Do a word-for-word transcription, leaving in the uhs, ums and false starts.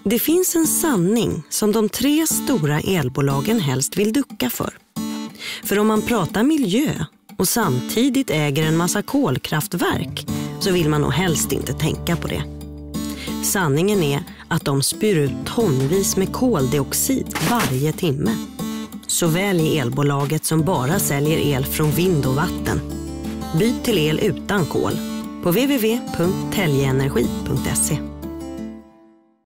Det finns en sanning som de tre stora elbolagen helst vill ducka för. För om man pratar miljö och samtidigt äger en massa kolkraftverk så vill man nog helst inte tänka på det. Sanningen är att de spyr ut tonvis med koldioxid varje timme. Såväl i elbolaget som bara säljer el från vind och vatten. Byt till el utan kol på w w w punkt teljeenergi punkt se.